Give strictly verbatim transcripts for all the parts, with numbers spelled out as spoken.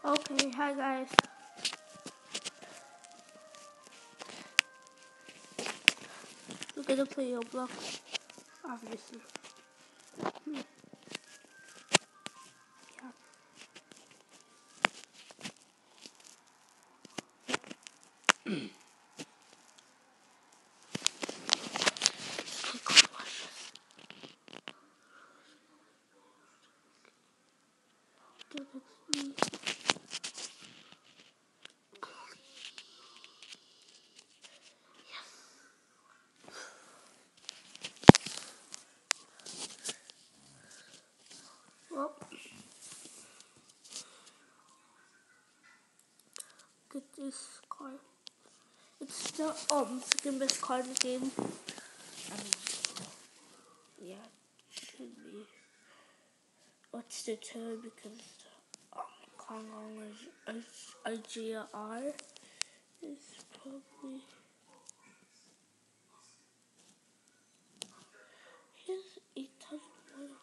Okay, hi guys. We're gonna play Roblox, obviously. Hmm. Yeah. Well, get this card. It's the um second best card in the game. I mean, yeah, it should be. What's the third? Because um Kong is I G R is probably here's eight thousand one.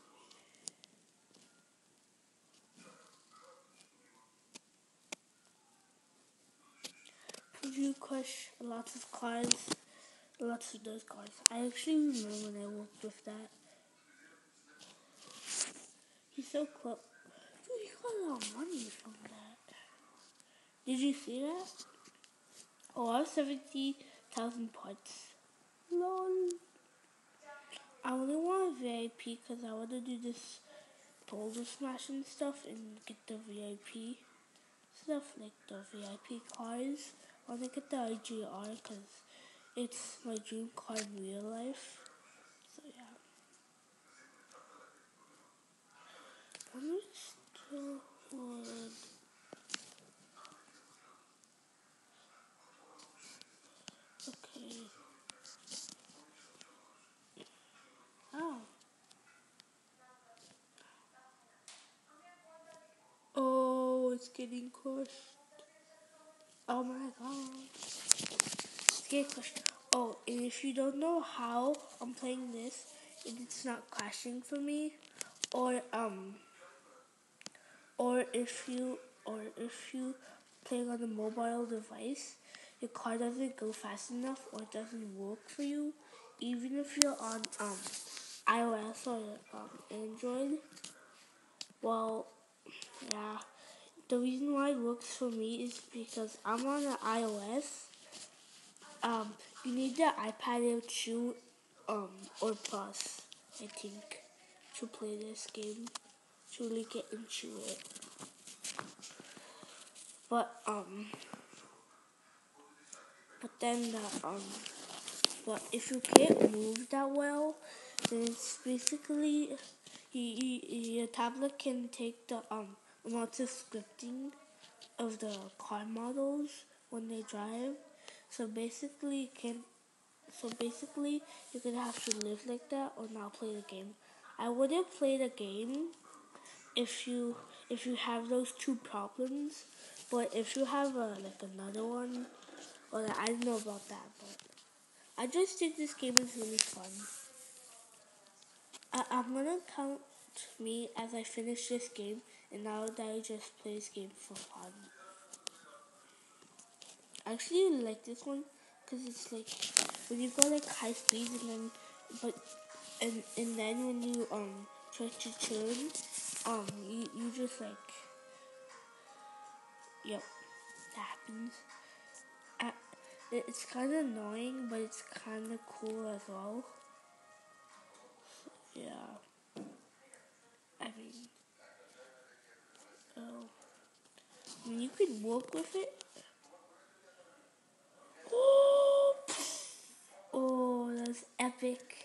Preview crush, lots of cards, lots of those cards. I actually remember when I worked with that. He's so close. Dude, he got a lot of money from that. Did you see that? Oh, I have seventy thousand points. Lol. I only want V I P because I want to do this boulder smashing stuff and get the V I P stuff, like the V I P cards. I want to get the I G R because it's my dream card in real life. So yeah. I'm still would. Okay. Oh. Oh, it's getting crushed. Oh my god. It's getting crushed. Oh, and if you don't know how I'm playing this, and it's not crashing for me, or um, or if you, or if you playing on a mobile device, your car doesn't go fast enough or it doesn't work for you, even if you're on um iOS or um, Android. Well, yeah. The reason why it works for me is because I'm on an iOS. Um, you need the iPad Air two um, or Plus, I think, to play this game, to really get into it. But um, but then the um, but if you can't move that well, then it's basically you, you, your tablet can take the um amount of scripting of the car models when they drive. So basically, can so basically you're gonna have to live like that or not play the game. I wouldn't play the game if you if you have those two problems, but if you have a, like another one, or I don't know about that, but I just think this game is really fun. I, I'm gonna count me as I finish this game, and now that I just play this game for fun. I actually like this one because it's like when you go like high speed and then but and and then when you um try to turn, um you, you just like yep, that happens. Uh, it, it's kind of annoying, but it's kind of cool as well. Yeah, I mean, oh, I mean you can work with it. Oh, oh, that's epic.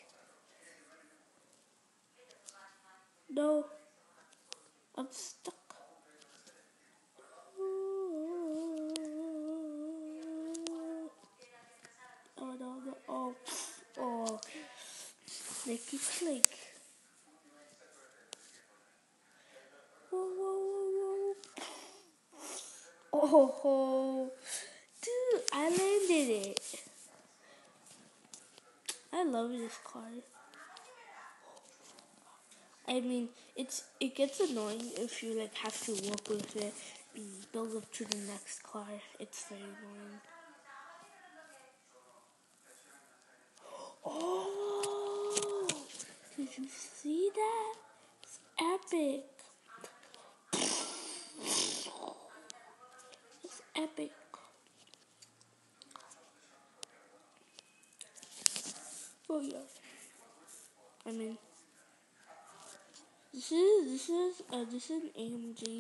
No, I'm stuck. Oh no, no, oh, oh, they keep like, whoa, whoa, whoa, whoa. Oh, dude, I landed it. I love this card. I mean, it's it gets annoying if you like have to work with it mm, build up to the next car. It's very annoying. Oh, did you see that? It's epic. It's epic. Oh yeah. I mean, this is this is uh, this is an A M G.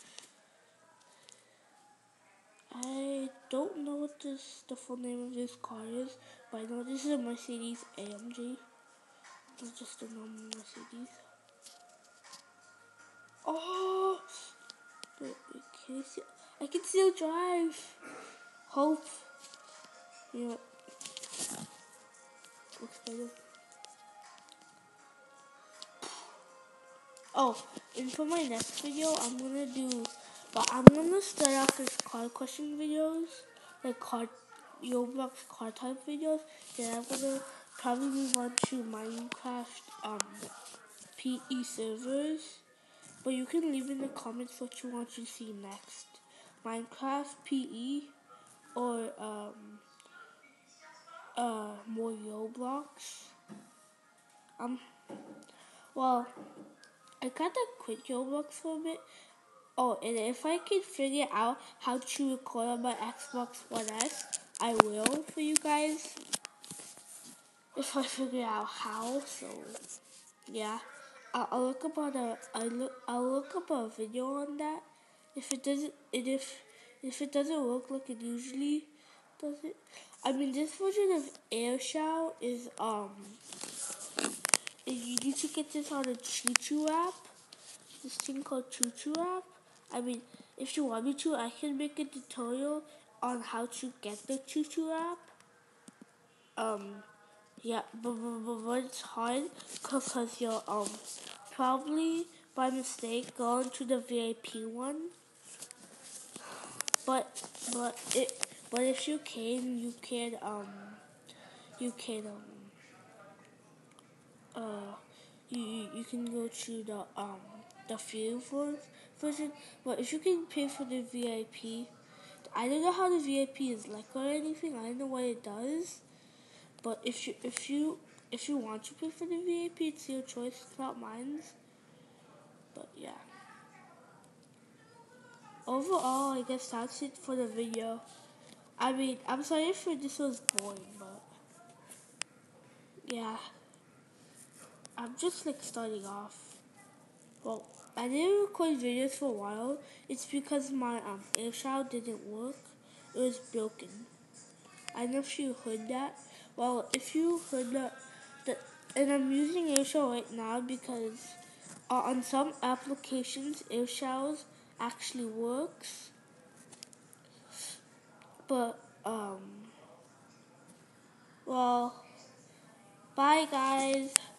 I don't know what this the full name of this car is, but I know this is a Mercedes A M G. It's just a normal Mercedes. Oh, but can you see? I can still drive. Hope. You know, looks better. Oh, and for my next video, I'm gonna do, but I'm gonna start off with car question videos, like car, Roblox car type videos. Then I'm gonna probably move on to Minecraft um P E servers. But you can leave in the comments what you want to see next, Minecraft P E or um uh more Roblox. Um, well, I got to quit Roblox for a bit. Oh, and if I can figure out how to record on my Xbox One S, I will for you guys. If I figure out how, so yeah, I'll, I'll look up on a I look I'll look up a video on that. If it doesn't, and if if it doesn't work like it usually does it, I mean this version of AirShout is um, you need to get this on a ChuChu app. This thing called ChuChu app. I mean, if you want me to, I can make a tutorial on how to get the ChuChu app. Um, yeah, but, but, but it's hard because you'll um probably by mistake go into the V I P one. But but it but if you can, you can um you can um uh you you can go to the um the free version. But if you can pay for the V I P, I don't know how the V I P is like or anything. I don't know what it does. But if you if you if you want to pay for the V I P, it's your choice. It's not mine. But yeah. Overall, I guess that's it for the video. I mean, I'm sorry if this was boring, but yeah. I'm just like starting off. Well, I didn't record videos for a while. It's because my um AirShout didn't work. It was broken. I don't know if you heard that. Well, if you heard that, that and I'm using AirShout right now because uh, on some applications AirShout actually works. But um, well, bye guys.